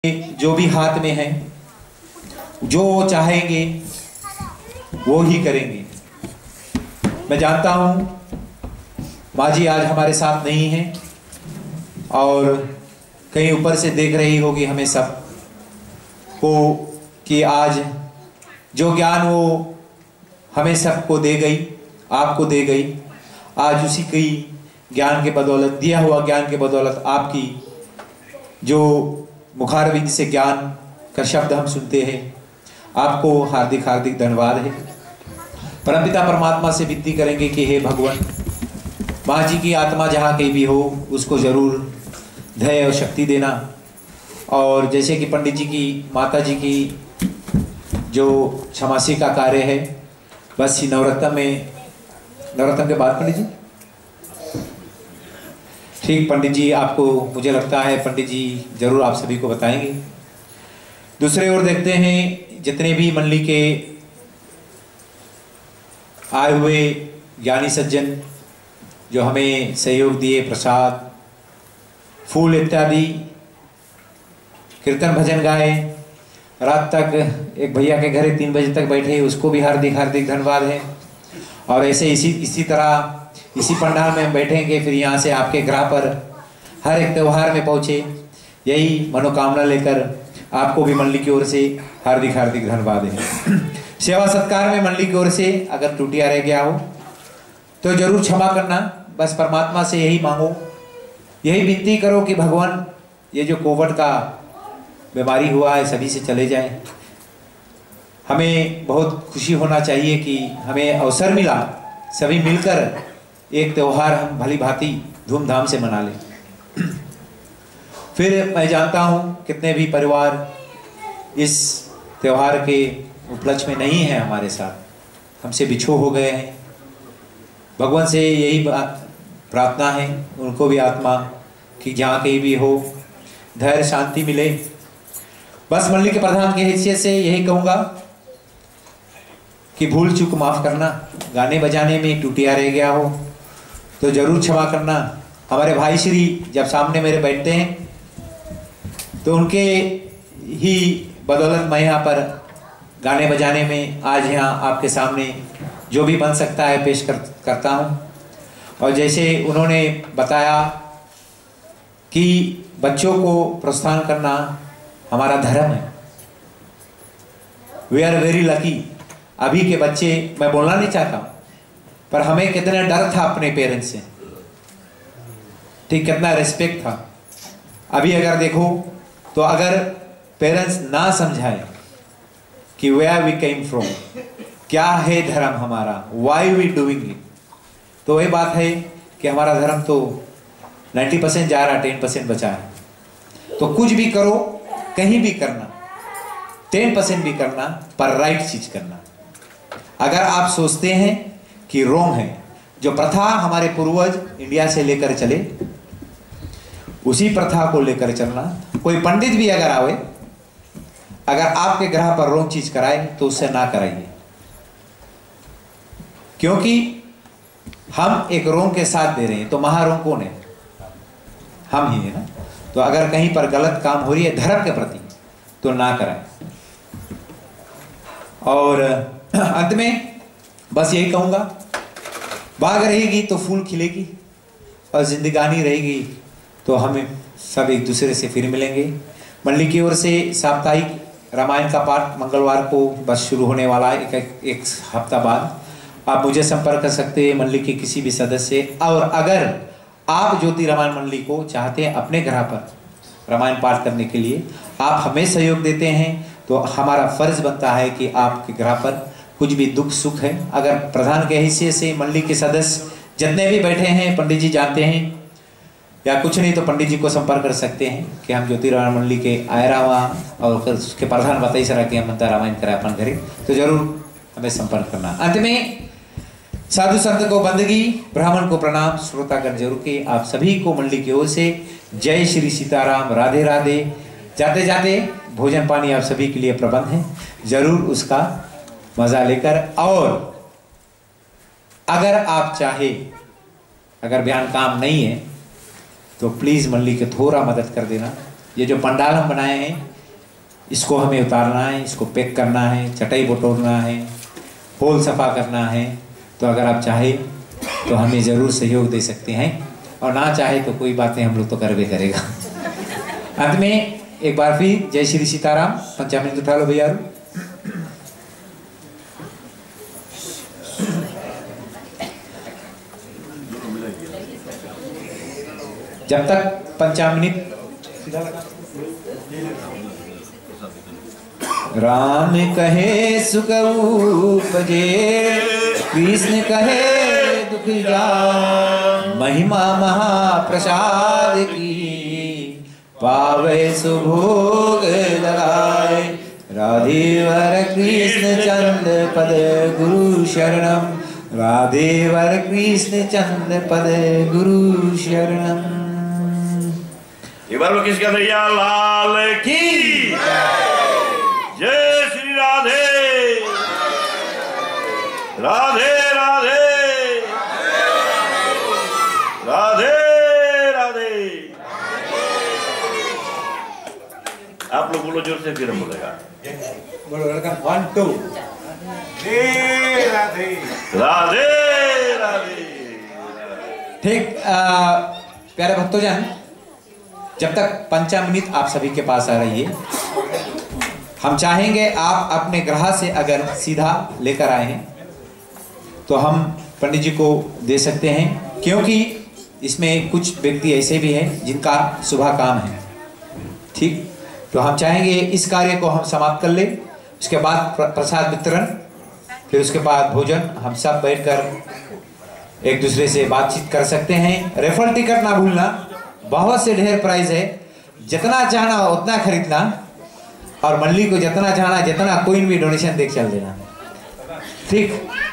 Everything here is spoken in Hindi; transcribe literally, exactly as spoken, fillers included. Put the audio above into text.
जो भी हाथ में है, जो चाहेंगे वो ही करेंगे। मैं जानता हूँ माँ जी आज हमारे साथ नहीं हैं और कहीं ऊपर से देख रही होगी हमें सब को कि आज जो ज्ञान वो हमें सबको दे गई, आपको दे गई, आज उसी की ज्ञान के बदौलत, दिया हुआ ज्ञान के बदौलत आपकी जो मुखारविंद से ज्ञान का शब्द हम सुनते हैं, आपको हार्दिक हार्दिक धन्यवाद है। परमपिता परमात्मा से विनती करेंगे कि हे भगवान, माँ जी की आत्मा जहाँ कहीं भी हो उसको जरूर धैर्य और शक्ति देना। और जैसे कि पंडित जी की, माता जी की जो क्षमासी का कार्य है, बस ही नवरत्न में, नवरत्न के बाद पंडित जी, ठीक पंडित जी, आपको मुझे लगता है पंडित जी जरूर आप सभी को बताएंगे। दूसरे ओर देखते हैं जितने भी मंडली के आए हुए ज्ञानी सज्जन जो हमें सहयोग दिए, प्रसाद, फूल इत्यादि, कीर्तन भजन गाए, रात तक एक भैया के घर तीन बजे तक बैठे, उसको भी हार्दिक हार्दिक धन्यवाद है। और ऐसे इसी इसी तरह इसी पंडाल में हम बैठेंगे, फिर यहाँ से आपके ग्रह पर हर एक त्यौहार में पहुँचे, यही मनोकामना लेकर आपको भी मंडली की ओर से हार्दिक हार्दिक धन्यवाद है। सेवा सत्कार में मंडली की ओर से अगर त्रुटियां रह गया हो तो जरूर क्षमा करना। बस परमात्मा से यही मांगो, यही विनती करो कि भगवान ये जो कोविड का बीमारी हुआ है सभी से चले जाए। हमें बहुत खुशी होना चाहिए कि हमें अवसर मिला सभी मिलकर एक त्यौहार हम भली भांति धूमधाम से मना लें। फिर मैं जानता हूँ कितने भी परिवार इस त्यौहार के उपलक्ष्य में नहीं है हमारे साथ, हमसे बिछो हो गए हैं। भगवान से यही प्रार्थना है उनको भी आत्मा कि जहाँ कहीं भी हो धैर्य शांति मिले। बस मंडली के प्रधान की हैसियत से यही कहूँगा कि भूल चूक माफ करना, गाने बजाने में टूटिया रह गया हो तो जरूर क्षमा करना। हमारे भाई श्री जब सामने मेरे बैठते हैं तो उनके ही बदौलत मैं यहाँ पर गाने बजाने में आज यहाँ आपके सामने जो भी बन सकता है पेश कर, करता हूँ। और जैसे उन्होंने बताया कि बच्चों को प्रोत्साहन करना हमारा धर्म है, वी आर वेरी लकी। अभी के बच्चे, मैं बोलना नहीं चाहता पर हमें कितना डर था अपने पेरेंट्स से, ठीक, कितना रिस्पेक्ट था। अभी अगर देखो तो अगर पेरेंट्स ना समझाए कि वेयर वी केम फ्रॉम, क्या है धर्म हमारा, वाई वी डूइंग इट, तो वही बात है कि हमारा धर्म तो नब्बे परसेंट जा रहा, टेन परसेंट बचा है। तो कुछ भी करो, कहीं भी करना, टेन परसेंट भी करना पर राइट चीज करना। अगर आप सोचते हैं कि रोंग है, जो प्रथा हमारे पूर्वज इंडिया से लेकर चले उसी प्रथा को लेकर चलना। कोई पंडित भी अगर आवे, अगर आपके ग्रह पर रोंग चीज कराए तो उससे ना कराइए, क्योंकि हम एक रोंग के साथ दे रहे हैं। तो महारोंग कौन है? हम ही है ना। तो अगर कहीं पर गलत काम हो रही है धर्म के प्रति तो ना कराएं। और अंत में बस यही कहूँगा, बाग रहेगी तो फूल खिलेगी और जिंदगानी रहेगी तो हमें सब एक दूसरे से फिर मिलेंगे। मंडली की ओर से साप्ताहिक रामायण का पाठ मंगलवार को बस शुरू होने वाला है, एक, एक, एक हफ्ता बाद। आप मुझे संपर्क कर सकते हैं मंडली के किसी भी सदस्य। और अगर आप ज्योति रामायण मंडली को चाहते हैं अपने ग्रह पर रामायण पाठ करने के लिए, आप हमें सहयोग देते हैं तो हमारा फर्ज बनता है कि आपके ग्रह पर कुछ भी दुख सुख है, अगर प्रधान के हैसियत से मंडली के सदस्य जितने भी बैठे हैं पंडित जी जानते हैं, या कुछ नहीं तो पंडित जी को संपर्क कर सकते हैं कि हम ज्योति रामायण मंडली के आयरावा और उसके प्रधान बताई सरा कि हम मंत्र रामायण कराए अपन घरे, तो जरूर हमें संपर्क करना। अंत में साधु संत को बंदगी, ब्राह्मण को प्रणाम, श्रोतागण जरूर के आप सभी को मंडली की ओर से जय श्री सीताराम, राधे राधे। जाते जाते भोजन पानी आप सभी के लिए प्रबंध है, जरूर उसका मजा लेकर। और अगर आप चाहे, अगर बयान काम नहीं है तो प्लीज मंडली के थोड़ा मदद कर देना। ये जो पंडाल हम बनाए हैं इसको हमें उतारना है, इसको पैक करना है, चटाई बटोरना है, होल सफ़ा करना है। तो अगर आप चाहे तो हमें ज़रूर सहयोग दे सकते हैं, और ना चाहे तो कोई बात नहीं, हम लोग तो कर भी करेगा। अंत में एक बार फिर जय श्री सीताराम। पंचामृत उठा लो भैया। जब तक पंचामृत राम कहे सुख उपजे, कृष्ण कहे दुख जान, महिमा महाप्रसाद की पावे सुभोग लगाए। राधे वर कृष्ण चंद पद गुरु शरणम, राधे वर कृष्ण चंद पद गुरु शरणम। एक बार वो किसका भैया लाल की जय श्री राधे राधे राधे राधे राधे। आप लोग बोलो जोर से, फिर हम बोलेगा बोलो लड़का वन टू। राधे राधे राधे। ठीक, प्यारे भक्तों, जब तक पंचामृत आप सभी के पास आ रही है, हम चाहेंगे आप अपने ग्रह से अगर सीधा लेकर आए हैं तो हम पंडित जी को दे सकते हैं, क्योंकि इसमें कुछ व्यक्ति ऐसे भी हैं जिनका सुबह काम है। ठीक, तो हम चाहेंगे इस कार्य को हम समाप्त कर ले, उसके बाद प्रसाद वितरण, फिर उसके बाद भोजन, हम सब बैठकर एक दूसरे से बातचीत कर सकते हैं। रेफर टिकट ना भूलना, बहुत से ढेर प्राइस है, जितना चाहना उतना खरीदना, और मंडली को जितना चाहना जितना कोई भी डोनेशन देख चल देना। ठीक।